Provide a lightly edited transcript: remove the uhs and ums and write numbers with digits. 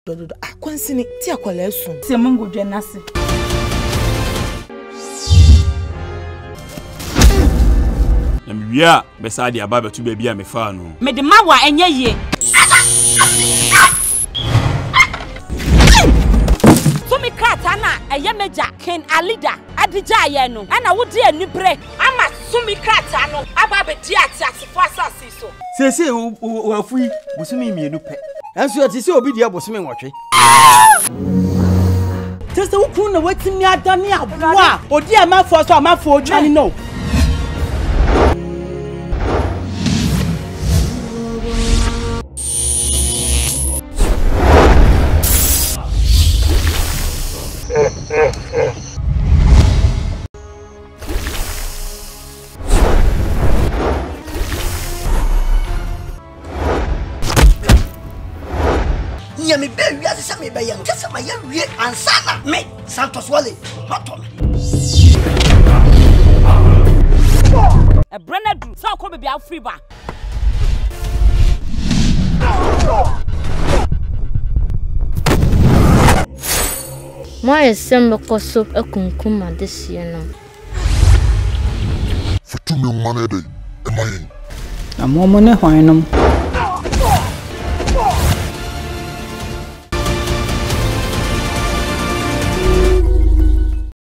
Dodo akwansini ti akwala esu. Se mungu dwe nase. Na miwia besa de aba betu bia me fa no. Me de mawa enye ye. Sumi krata na eye meja Ken Alida adija ye no. Ana wodi anibre ama sumi krata no aba be di atiasefo asase so. Sese wafui busumi mienu pe. Enso ati se obi dia busumi nwotwe. Tese wukun na watimi adani aboa. Odi amafo so amafo odwani no. Me be wi ase me be yam kese ma yam wie ansana me Santos Wale not on e Brenadu so ko be bia free ba My sembe koso akunkuma this year no for 2 million money day am I Amomo ne hwan nom